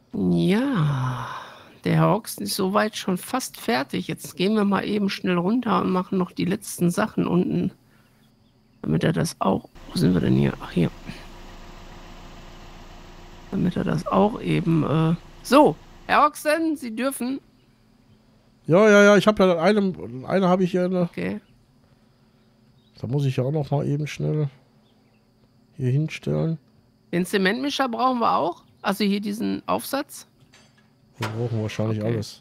Ja, der Herr Ochsen ist soweit schon fast fertig. Jetzt gehen wir mal eben schnell runter und machen noch die letzten Sachen unten, damit er das auch. Wo sind wir denn hier? Ach, hier. Damit er das auch eben. So, Herr Ochsen, Sie dürfen. Ja, ja, ja, ich habe ja eine habe ich hier. Okay. Da muss ich ja auch noch mal eben schnell hier hinstellen. Den Zementmischer brauchen wir auch. Also hier diesen Aufsatz. Wir brauchen wahrscheinlich Okay. alles.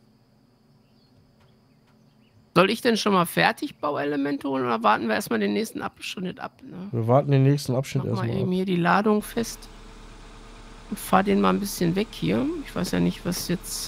Soll ich denn schon mal Fertigbauelemente holen oder warten wir erstmal den nächsten Abschnitt ab? Ne? Wir warten den nächsten Abschnitt Mach mal erstmal ab. eben hier die Ladung fest und fahr den mal ein bisschen weg hier. Ich weiß ja nicht, was jetzt.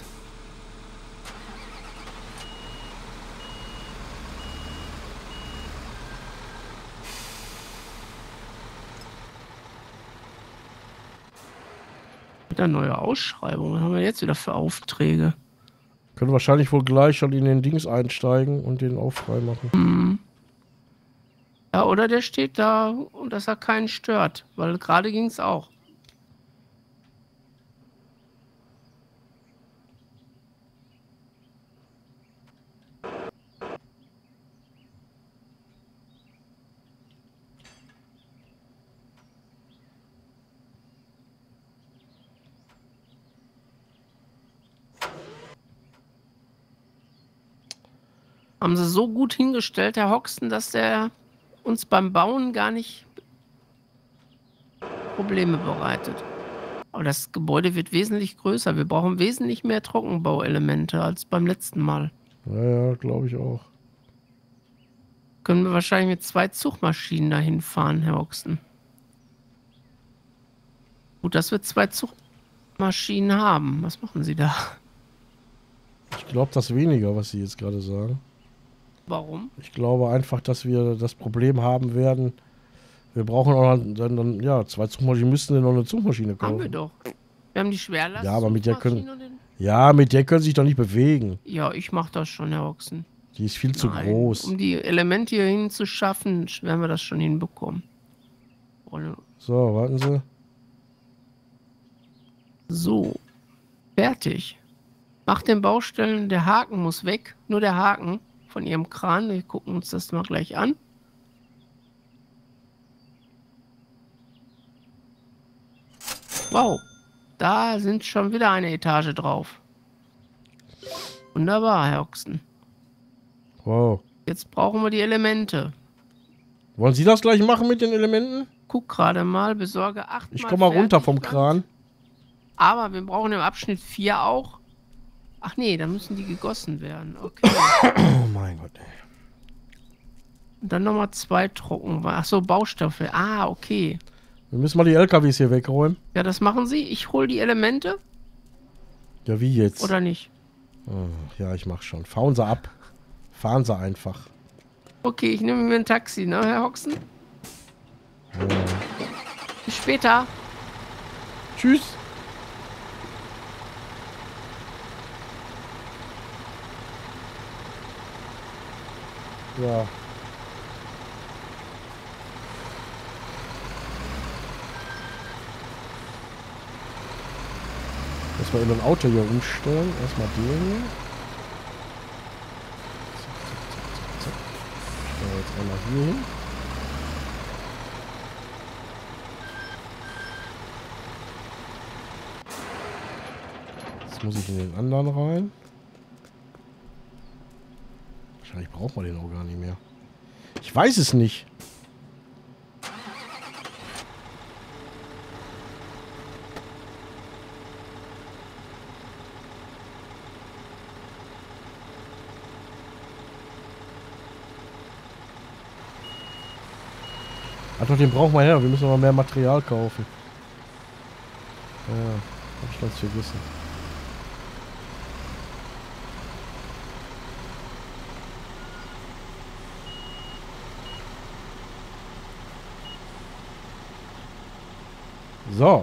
Wieder neue Ausschreibung. Was haben wir jetzt wieder für Aufträge? Können wahrscheinlich wohl gleich schon in den Dings einsteigen und den auch frei machen. Ja, oder der steht da und dass er keinen stört, weil gerade ging es auch. Haben sie so gut hingestellt, Herr Hoxton, dass der uns beim Bauen gar nicht Probleme bereitet. Aber das Gebäude wird wesentlich größer. Wir brauchen wesentlich mehr Trockenbauelemente als beim letzten Mal. Ja, ja, glaube ich auch. Können wir wahrscheinlich mit 2 Zugmaschinen dahin fahren, Herr Hoxton. Gut, dass wir 2 Zugmaschinen haben. Was machen Sie da? Ich glaube das weniger, was Sie jetzt gerade sagen. Warum? Ich glaube einfach, dass wir das Problem haben werden. Wir brauchen auch dann ja, 2 Zugmaschinen, müssten wir noch eine Zugmaschine kaufen. Haben wir doch. Wir haben die Schwerlast. Ja, aber mit der können. Ja, mit der können sie sich doch nicht bewegen. Ja, ich mach das schon, Herr Ochsen. Die ist viel zu groß. Um die Elemente hier hinzuschaffen, werden wir das schon hinbekommen. So, warten Sie. So, fertig. Nach den Baustellen, der Haken muss weg. Nur der Haken von Ihrem Kran. Wir gucken uns das mal gleich an. Wow, da sind schon wieder eine Etage drauf. Wunderbar, Herr Ochsen. Wow. Jetzt brauchen wir die Elemente. Wollen Sie das gleich machen mit den Elementen? Guck gerade mal, besorge 8 Ich komme mal runter vom Kran. Aber wir brauchen im Abschnitt 4 auch. Ach nee, da müssen die gegossen werden. Okay. Oh mein Gott. Und dann nochmal 2 trocken. Ach so, Baustoffe. Ah, okay. Wir müssen mal die LKWs hier wegräumen. Ja, das machen Sie. Ich hole die Elemente. Ja, wie jetzt? Oder nicht? Oh, ja, ich mach schon. Fahren Sie ab. Fahren Sie einfach. Okay, ich nehme mir ein Taxi, ne, Herr Hoxen? Ja. Bis später. Tschüss. Ja. Erstmal in ein Auto hier umstellen. Erstmal den hier. Zack, zack, zack, zack. Stellen wir jetzt einmal hier hin. Jetzt muss ich in den anderen rein. Wahrscheinlich braucht man den auch gar nicht mehr. Ich weiß es nicht. Ach doch, den brauchen wir ja. Wir müssen aber mehr Material kaufen. Ja, hab ich ganz vergessen. So.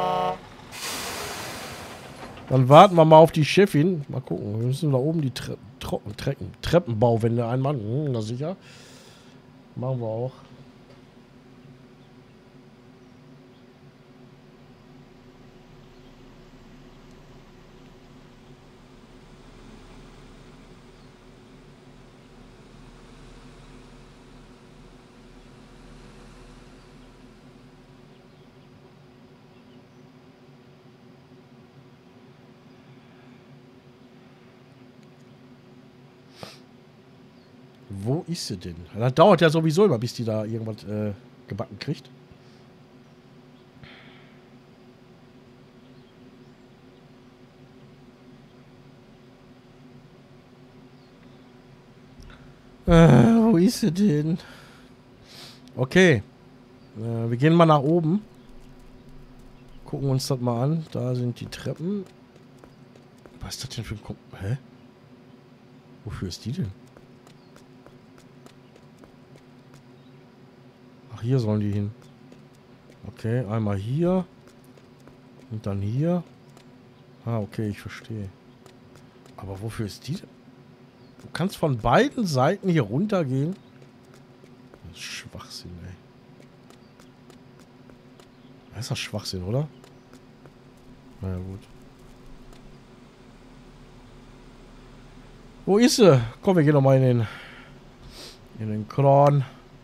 Dann warten wir mal auf die Chefin. Mal gucken. Wir müssen da oben die Treppenbauwände einmachen. Na sicher. Machen wir auch. Wo ist sie denn? Das dauert ja sowieso immer, bis die da irgendwas gebacken kriegt. Wo ist sie denn? Okay. Wir gehen mal nach oben. Gucken uns das mal an. Da sind die Treppen. Was ist das denn für ein Hä? Wofür ist die denn? Ach, hier sollen die hin. Okay, einmal hier. Und dann hier. Ah, okay, ich verstehe. Aber wofür ist die denn? Du kannst von beiden Seiten hier runtergehen. Das ist Schwachsinn, ey. Das ist doch Schwachsinn, oder? Na ja, gut. Wo ist sie? Komm, wir gehen noch mal in den Kran.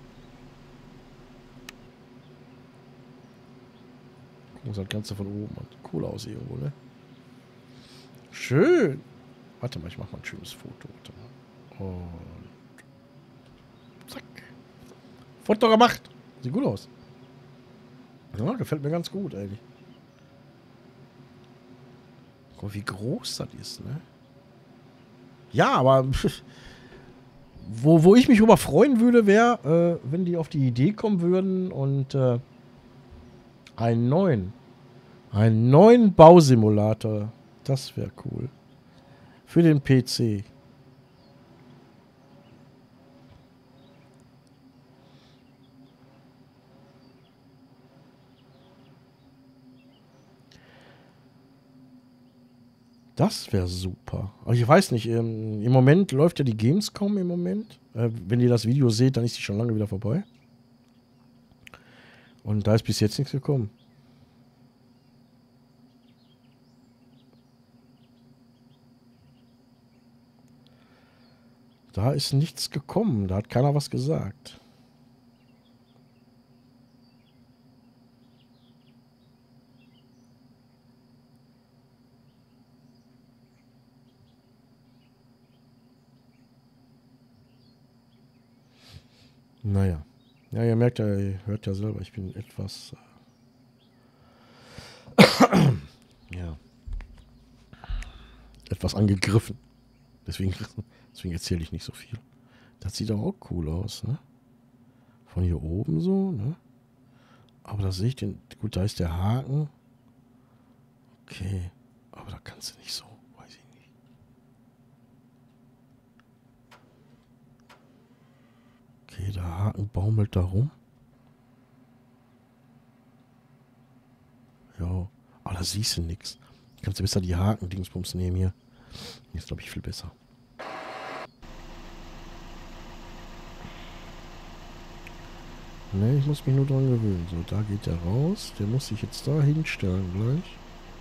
Gucken uns das Ganze von oben an. Cool aus irgendwo, ne? Schön. Warte mal, ich mach mal ein schönes Foto. Warte mal. Und zack. Foto gemacht. Sieht gut aus. Ja, gefällt mir ganz gut, eigentlich. Guck mal, wie groß das ist, ne? Ja, aber wo ich mich über freuen würde, wäre, wenn die auf die Idee kommen würden und einen neuen Bausimulator. Das wäre cool. Für den PC. Das wäre super. Aber ich weiß nicht, im Moment läuft ja die Gamescom im Moment. Wenn ihr das Video seht, dann ist die schon lange wieder vorbei. Und da ist bis jetzt nichts gekommen. Da ist nichts gekommen. Da hat keiner was gesagt. Naja. Ja, ihr merkt ja, ihr hört ja selber, ich bin etwas... ja. Etwas angegriffen. Deswegen erzähle ich nicht so viel. Das sieht aber auch cool aus, ne? Von hier oben so, ne? Aber da sehe ich den... Gut, da ist der Haken. Okay. Aber da kannst du nicht so. Weiß ich nicht. Okay, der Haken baumelt da rum. Ja. Aber da siehst du nichts. Kannst du besser die Haken-Dingsbums nehmen hier. Hier ist, glaube ich, viel besser. Ne, ich muss mich nur dran gewöhnen. So, da geht der raus. Der muss sich jetzt da hinstellen gleich.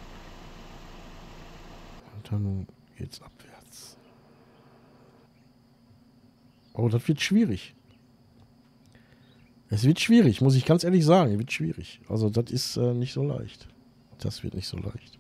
Und dann geht's abwärts. Oh, das wird schwierig. Es wird schwierig, muss ich ganz ehrlich sagen. Es wird schwierig. Also, das ist nicht so leicht. Das wird nicht so leicht.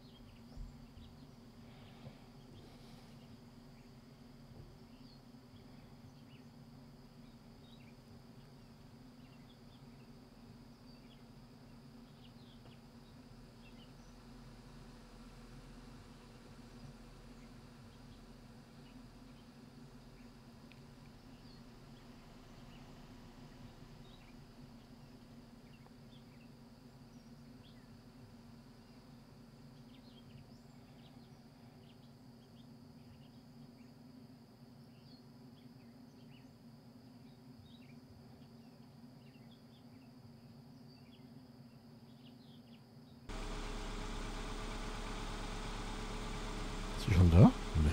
Ist sie schon da? Nee.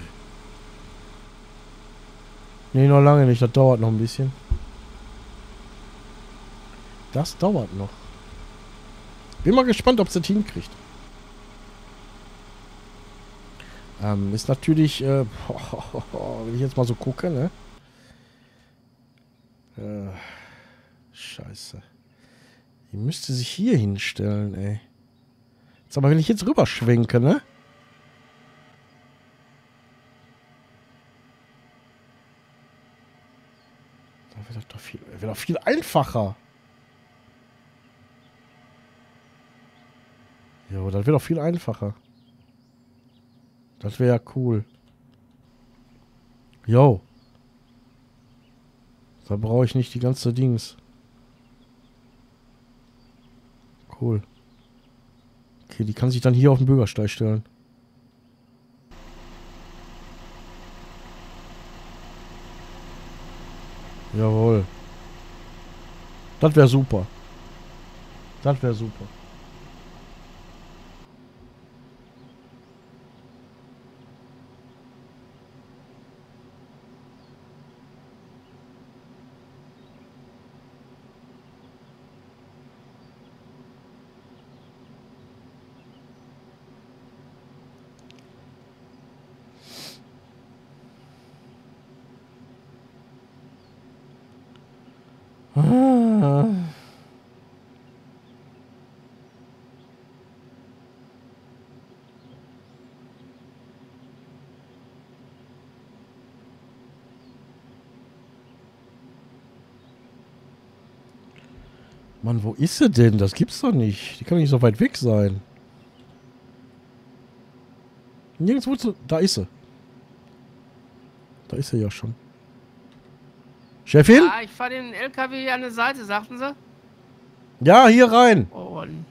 Nee, noch lange nicht. Das dauert noch ein bisschen. Das dauert noch. Bin mal gespannt, ob sie das hinkriegt. Ist natürlich, wenn ich jetzt mal so gucke, ne? Scheiße. Die müsste sich hier hinstellen, ey. Jetzt aber, wenn ich jetzt rüberschwenke, ne? doch viel einfacher. Jo, das wäre doch viel einfacher. Das wäre ja cool. Jo. Da brauche ich nicht die ganze Dings. Cool. Okay, die kann sich dann hier auf den Bürgersteig stellen. Jawohl. Das wäre super. Das wäre super. Ah. Mann, wo ist sie denn? Das gibt's doch nicht. Die kann doch nicht so weit weg sein. Nirgendwo zu... Da ist sie. Da ist sie ja schon. Chefin? Ja, ich fahre den LKW hier an der Seite, sagten sie. Ja, hier rein. Und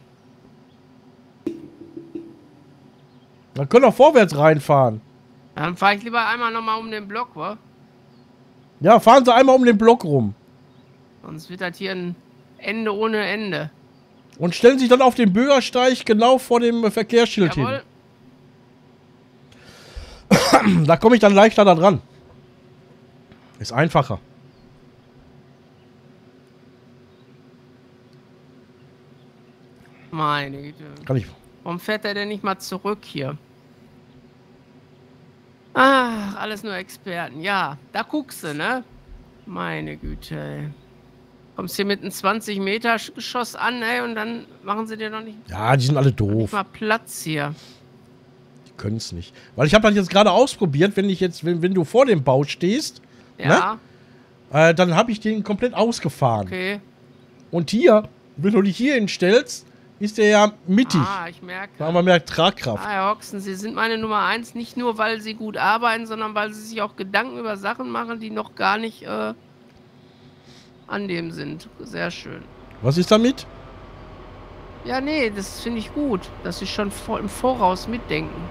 Dann können wir vorwärts reinfahren. dann fahre ich lieber einmal nochmal um den Block, wa? Ja, fahren Sie einmal um den Block rum. Sonst wird das hier ein Ende ohne Ende. Und stellen sich dann auf den Bürgersteig genau vor dem Verkehrsschild Jawohl. hin. Da komme ich dann leichter da dran. Ist einfacher. Meine Güte. Kann ich. Warum fährt er denn nicht mal zurück hier? Ach, alles nur Experten. Ja, da guckst du, ne? Meine Güte, ey. Kommst hier mit einem 20-Meter-Geschoss an, ey, und dann machen sie dir noch nicht Ja, die sind alle doof. mal Platz hier. Die können es nicht. Weil ich habe das jetzt gerade ausprobiert, wenn du vor dem Bau stehst, Ja, dann habe ich den komplett ausgefahren. okay. Und hier, wenn du dich hier hinstellst, ist der ja mittig. Ah, ich merke. Da haben wir mehr Tragkraft. Ah, Herr Hoxen, Sie sind meine Nummer 1, nicht nur, weil Sie gut arbeiten, sondern weil Sie sich auch Gedanken über Sachen machen, die noch gar nicht an dem sind. Sehr schön. Was ist damit? Ja, nee, das finde ich gut, dass Sie schon im Voraus mitdenken.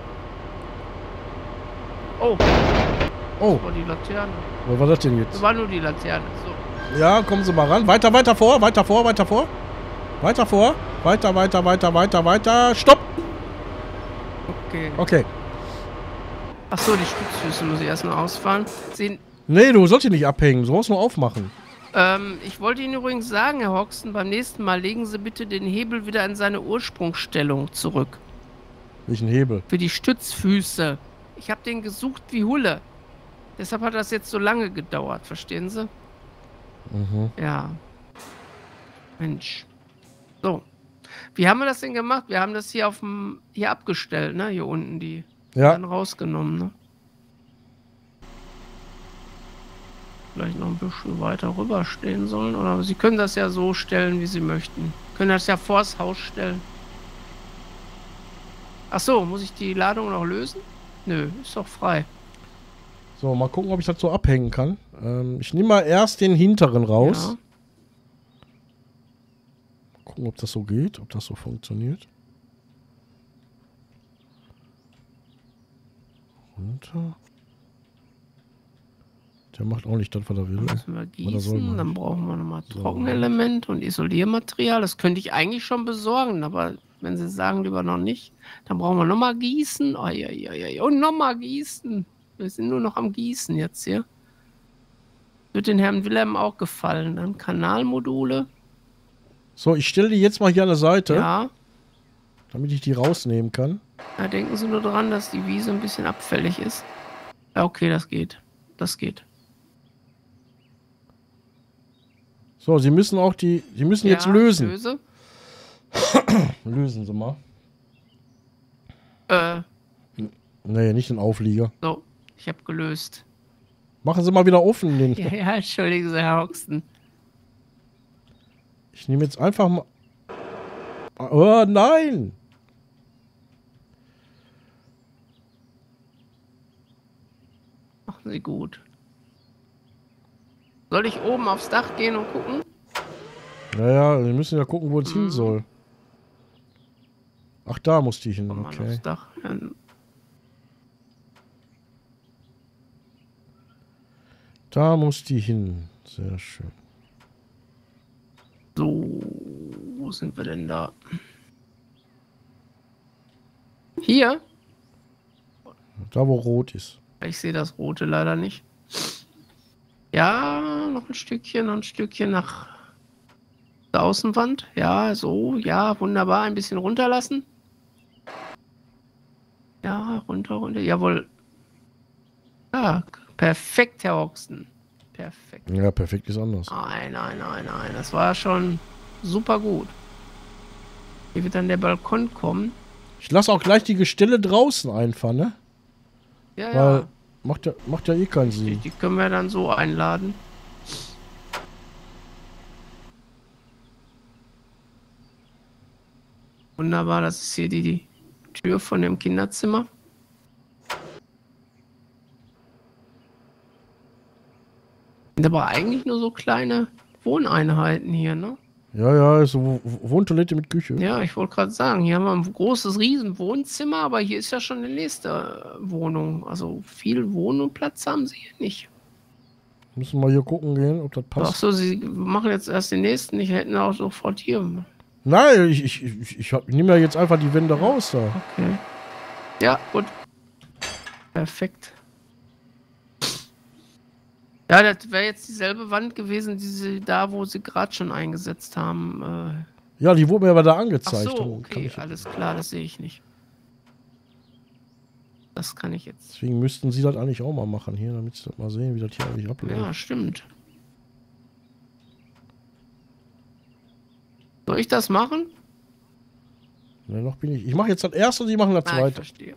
Oh, Oh, das war die Laterne. was war das denn Das jetzt? war nur die Laterne. So. Ja, kommen Sie mal ran. Weiter, weiter vor, weiter vor, weiter vor. Weiter vor. Weiter, weiter, weiter, weiter, weiter. Stopp! Okay. Okay. Achso, die Stützfüße muss ich erst noch ausfahren. Sie, Nee, du sollst ihn nicht abhängen. Du musst nur aufmachen. ich wollte Ihnen übrigens sagen, Herr Hoxton, beim nächsten Mal legen Sie bitte den Hebel wieder in seine Ursprungsstellung zurück. Welchen Hebel? Für die Stützfüße. Ich habe den gesucht wie Hulle. Deshalb hat das jetzt so lange gedauert, verstehen Sie? Mhm. Ja. Mensch. So. Wie haben wir das denn gemacht? Wir haben das hier hier abgestellt, ne? Hier unten die. Ja. Dann rausgenommen, ne? Vielleicht noch ein bisschen weiter rüber stehen sollen. Oder Sie können das ja so stellen, wie Sie möchten. Können das ja vors Haus stellen. Ach so, muss ich die Ladung noch lösen? Nö, ist doch frei. So, mal gucken, ob ich das so abhängen kann. Ich nehme mal erst den hinteren raus. Ja. Gucken, ob das so geht, ob das so funktioniert. Runter. Der macht auch nicht das, was er will. Müssen wir Oder soll gießen, man dann nicht? brauchen wir nochmal So. Trockenelement und Isoliermaterial. Das könnte ich eigentlich schon besorgen, aber wenn Sie sagen, lieber noch nicht, dann brauchen wir nochmal gießen. Und nochmal gießen. Wir sind nur noch am Gießen jetzt hier. Wird den Herrn Wilhelm auch gefallen. Dann Kanalmodule. So, ich stelle die jetzt mal hier an der Seite, Ja. damit ich die rausnehmen kann. Da denken Sie nur dran, dass die Wiese ein bisschen abfällig ist. Ja, okay, das geht. Das geht. So, Sie müssen auch Sie müssen jetzt lösen. Löse. Lösen Sie mal. Äh, Nee, nicht den Auflieger. so. Ich habe gelöst. Machen Sie mal wieder offen den. Ja, entschuldigen Sie, Herr Hoxton. Ich nehme jetzt einfach mal... Oh, nein! Machen Sie gut. Soll ich oben aufs Dach gehen und gucken? Naja, wir müssen ja gucken, wo es hin soll. Ach, da muss die hin, Komm mal okay. aufs Dach. Ja. Da muss die hin. Sehr schön. So, wo sind wir denn da? Hier? Da, wo rot ist. Ich sehe das Rote leider nicht. Ja, noch ein Stückchen nach der Außenwand. Ja, so, ja, wunderbar. Ein bisschen runterlassen. Ja, runter, jawohl. Ja, perfekt, Herr Hoxton. Perfekt. Ja, perfekt ist anders. Nein. Das war schon super gut. Hier wird dann der Balkon kommen. Ich lasse auch gleich die Gestelle draußen einfach, ne? Ja, Weil macht ja eh keinen Sinn. Die können wir dann so einladen. Wunderbar, das ist hier die Tür von dem Kinderzimmer. Sind aber eigentlich nur so kleine Wohneinheiten hier, ne? Ja, ist so Wohntoilette mit Küche. Ja, ich wollte gerade sagen, hier haben wir ein großes Riesen-Wohnzimmer, aber hier ist ja schon die nächste Wohnung. Also viel Wohnplatz haben sie hier nicht. Müssen wir hier gucken gehen, ob das passt. Ach so, sie machen jetzt erst den nächsten. Ich hätte auch sofort hier. Nein, ich nehme ja jetzt einfach die Wände raus da. Okay. Ja, gut. Perfekt. Ja, das wäre jetzt dieselbe Wand gewesen, da, wo sie gerade schon eingesetzt haben. Ja, die wurde mir aber da Ach angezeigt. so, okay, alles klar, das sehe ich nicht. Das kann ich jetzt. Deswegen müssten sie das eigentlich auch mal machen hier, damit sie das mal sehen, wie das hier eigentlich abläuft. Ja, stimmt. Soll ich das machen? Ne, noch bin ich. Ich mache jetzt das erste und die machen das Ich zweite. verstehe.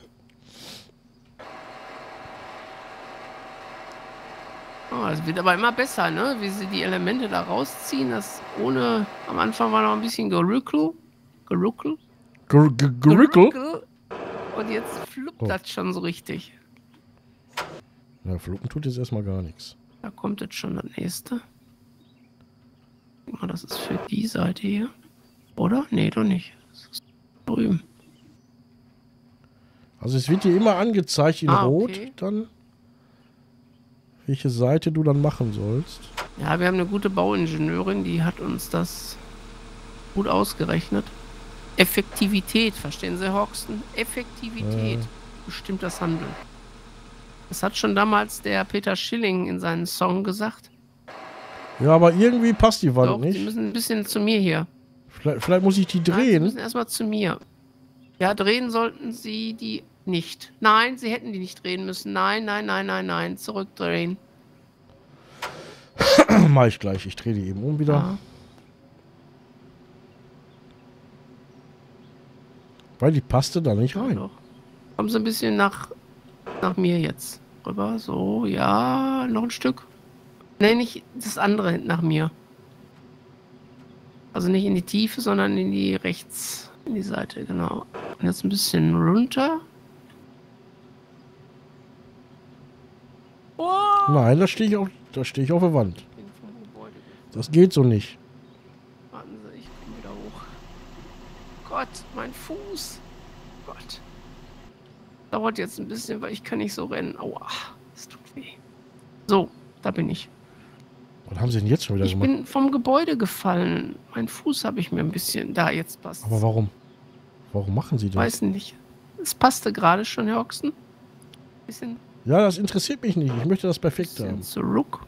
Oh, es wird aber immer besser, ne? Wie sie die Elemente da rausziehen. Das ohne. Am Anfang war noch ein bisschen Gerückel. Gerückel? Und jetzt fluppt das schon so richtig. Ja, fluppen tut jetzt erstmal gar nichts. Da kommt jetzt schon das nächste. Guck mal, das ist für die Seite hier. Oder? Nee, doch nicht. Das ist drüben. Also es wird dir immer angezeigt in Rot, okay. dann welche Seite du dann machen sollst. Ja, wir haben eine gute Bauingenieurin, die hat uns das gut ausgerechnet. Effektivität, verstehen Sie, Hoxton? Effektivität bestimmt das Handeln. Das hat schon damals der Peter Schilling in seinem Song gesagt. Ja, aber irgendwie passt die Wand Doch, nicht. Sie müssen ein bisschen zu mir hier. Vielleicht muss ich die Nein, Sie drehen. müssen erstmal zu mir. Ja, drehen sollten Sie die nicht. Nein, Sie hätten die nicht drehen müssen. Nein. Zurückdrehen. Mach ich gleich. Ich drehe die eben um wieder. Ja. Weil die passte da nicht rein. Doch. Kommen Sie ein bisschen nach mir jetzt. Rüber. So, ja, noch ein Stück. Nee, nicht das andere nach mir. Also nicht in die Tiefe, sondern in die rechts. In die Seite, genau. Und jetzt ein bisschen runter. Oh! Nein, da stehe ich auf der Wand. Das geht so nicht. Warten Sie, ich komme wieder hoch. Gott, mein Fuß. Gott. Dauert jetzt ein bisschen, weil ich kann nicht so rennen. Aua, das tut weh. So, da bin ich. Was haben sie denn jetzt schon wieder Ich gemacht? bin vom Gebäude gefallen. Mein Fuß habe ich mir ein bisschen... Da, jetzt passt. Aber warum? Warum machen sie das? Weiß nicht. Es passte gerade schon, Herr Ochsen. Bisschen Ja, das interessiert mich nicht. Ich möchte das perfekt haben. zurück.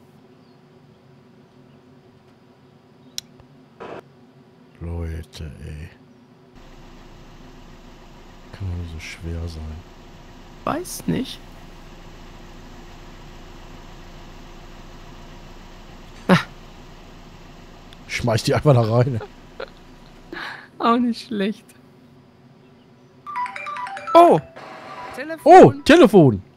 Leute, ey. Kann doch nicht so schwer sein. Weiß nicht. Schmeiß die einfach da rein. Auch nicht schlecht. Oh! Telefon. Oh, Telefon.